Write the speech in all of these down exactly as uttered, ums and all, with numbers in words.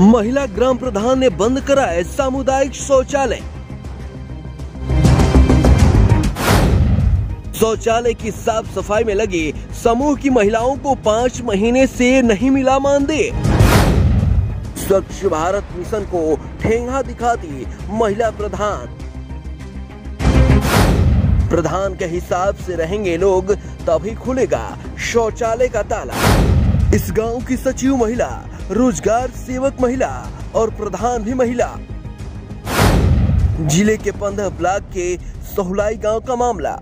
महिला ग्राम प्रधान ने बंद कराए सामुदायिक शौचालय। शौचालय की साफ सफाई में लगी समूह की महिलाओं को पाँच महीने से नहीं मिला मानदेय। स्वच्छ भारत मिशन को ठेंगा दिखाती महिला प्रधान। प्रधान के हिसाब से रहेंगे लोग तभी खुलेगा शौचालय का ताला। इस गांव की सचिव महिला, रोजगार सेवक महिला और प्रधान भी महिला। जिले के पंद्रह ब्लॉक के सोहलाई गांव का मामला।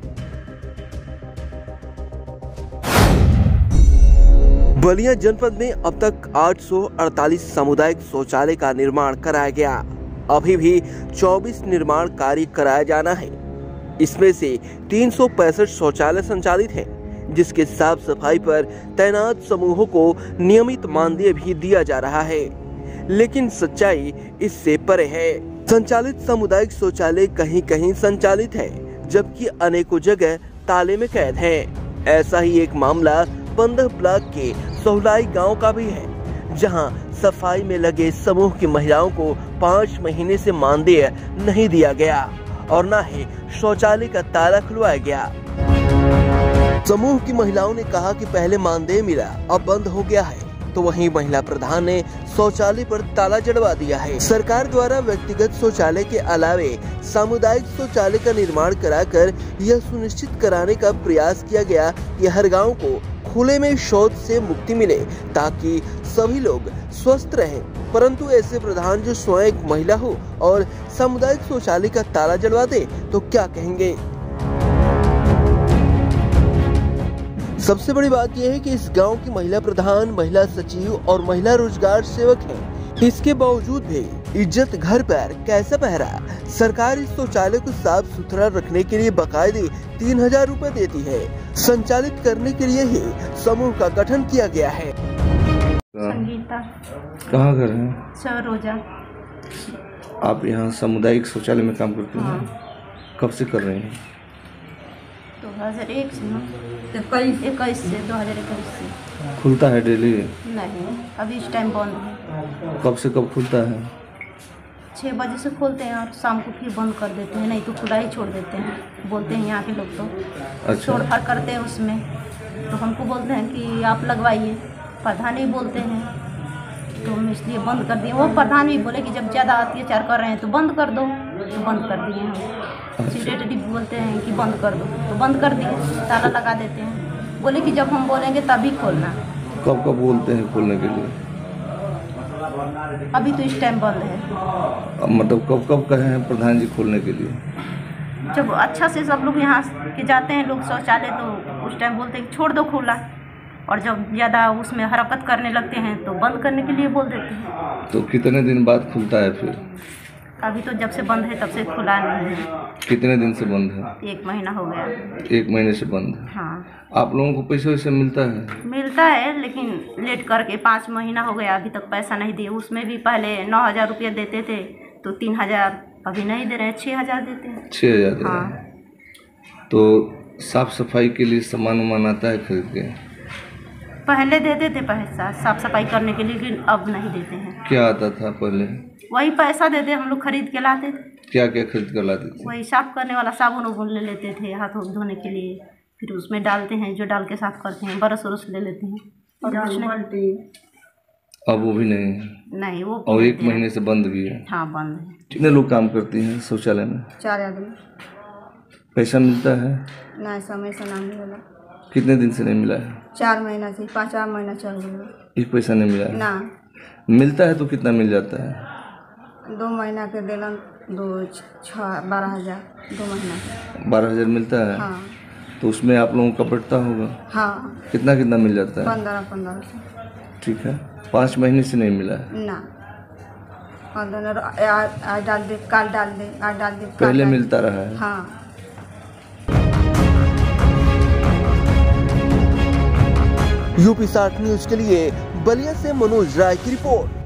बलिया जनपद में अब तक आठ सौ अड़तालीस सामुदायिक शौचालय का निर्माण कराया गया। अभी भी चौबीस निर्माण कार्य कराया जाना है। इसमें से तीन सौ पैंसठ शौचालय संचालित हैं, जिसके साफ सफाई पर तैनात समूहों को नियमित मानदेय भी दिया जा रहा है। लेकिन सच्चाई इससे परे है। संचालित सामुदायिक शौचालय कहीं कहीं संचालित है, जबकि अनेकों जगह ताले में कैद है। ऐसा ही एक मामला पंद्रह ब्लॉक के सोहलाई गांव का भी है, जहां सफाई में लगे समूह की महिलाओं को पाँच महीने से मानदेय नहीं दिया गया और न ही शौचालय का ताला खुलवाया गया। समूह की महिलाओं ने कहा कि पहले मानदेय मिला, अब बंद हो गया है, तो वहीं महिला प्रधान ने शौचालय पर ताला जड़वा दिया है। सरकार द्वारा व्यक्तिगत शौचालय के अलावे सामुदायिक शौचालय का निर्माण कराकर यह सुनिश्चित कराने का प्रयास किया गया कि हर गांव को खुले में शौच से मुक्ति मिले, ताकि सभी लोग स्वस्थ रहें। परंतु ऐसे प्रधान जो स्वयं एक महिला हो और सामुदायिक शौचालय का ताला जड़वा दे तो क्या कहेंगे। सबसे बड़ी बात यह है कि इस गांव की महिला प्रधान, महिला सचिव और महिला रोजगार सेवक हैं। इसके बावजूद भी इज्जत घर पर कैसा पहरा। सरकार इस शौचालय को साफ सुथरा रखने के लिए बकायदे तीन हजार रूपए देती है। संचालित करने के लिए ही समूह का गठन किया गया है। संगीता। कहाँ घर है? सरोजा। आप यहाँ सामुदायिक शौचालय में काम करते हैं? हाँ। कब से कर रहे हैं? दो हजार एक से ना इक्कीस से दो हजार इक्कीस से। खुलता है डेली? नहीं, अभी इस टाइम बंद है। कब से कब खुलता है? छः बजे से खोलते हैं और शाम को फिर बंद कर देते हैं, नहीं तो खुला ही छोड़ देते हैं। बोलते हैं यहाँ के लोग तो अच्छा। छोड़ फाड़ करते हैं उसमें, तो हमको बोलते हैं कि आप लगवाइए। प्रधान भी बोलते हैं, तो हम इसलिए बंद कर दिए। वो प्रधान भी बोले कि जब ज़्यादा अत्याचार कर रहे हैं तो बंद कर दो, तो बंद कर दिए हम। सेक्रेटरी बोलते हैं कि बंद कर दो, तो बंद कर दिए, ताला लगा देते हैं। बोले कि जब हम बोलेंगे तभी खोलना। कब कब बोलते हैं खोलने के लिए? अभी तो इस टाइम बंद है। अब मतलब कब कब कहे हैं प्रधान जी खोलने के लिए? जब अच्छा से सब लोग यहाँ के जाते हैं लोग शौचालय, तो उस टाइम बोलते हैं छोड़ दो खुला, और जब ज़्यादा उसमें हरकत करने लगते हैं तो बंद करने के लिए बोल देते हैं। तो कितने दिन बाद खुलता है फिर? अभी तो जब से बंद है तब से खुला नहीं है। कितने दिन से बंद है? एक महीना हो गया। एक महीने से बंद है। हाँ। आप लोगों को पैसे वैसे मिलता है? मिलता है, लेकिन लेट करके पाँच महीना हो गया, अभी तक पैसा नहीं दिए। उसमें भी पहले नौ हज़ार रुपये देते थे, तो तीन हज़ार अभी नहीं दे रहे हैं, छः हज़ार देते हैं। छः हज़ार दे रहे हाँ। हैं। तो साफ सफाई के लिए सामान वामान आता है खरीद के? पहले देते थे पैसा साफ सफाई करने के लिए, लेकिन अब नहीं देते हैं। क्या आता था पहले? वही पैसा देते, हम लोग खरीद के लाते थे। क्या क्या खरीद कर लाते थे? वही साफ करने वाला साबुन उबुन ले लेते थे हाथ धोने के लिए, फिर उसमें डालते हैं, जो डाल के साफ करते हैं। बरस वरस ले लेते हैं और कुछ नहीं। अब वो भी नहीं है? नहीं, वो और एक महीने से बंद भी है? हाँ, बंद है। कितने लोग काम करती हैं शौचालय में? चार आदमी। पैसा मिलता है? नहीं, समय से नहीं मिला। कितने दिन से नहीं मिला है? चार महीना से, पाँच चार महीना चल गया। एक पैसा नहीं मिला है? ना। मिलता है तो कितना मिल जाता है? दो महीना के दिलन दो छः बारह हज़ार दो महीना। बारह हज़ार मिलता है? हाँ। तो उसमें आप लोगों का बढ़ता होगा? हाँ। कितना कितना मिल जाता है? पंद्रह पंद्रह सौ। ठीक है। पाँच महीने से नहीं मिला है? ना। आज डाल दे, काल डाल दे, आज डाल दे। पहले मिलता रहा है? हाँ। यूपी साठ न्यूज के लिए बलिया से मनोज राय की रिपोर्ट।